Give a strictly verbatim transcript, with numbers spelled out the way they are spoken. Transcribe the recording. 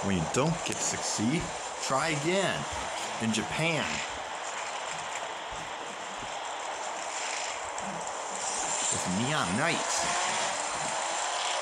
When you don't get to succeed, try again. In Japan, with Neon Knights.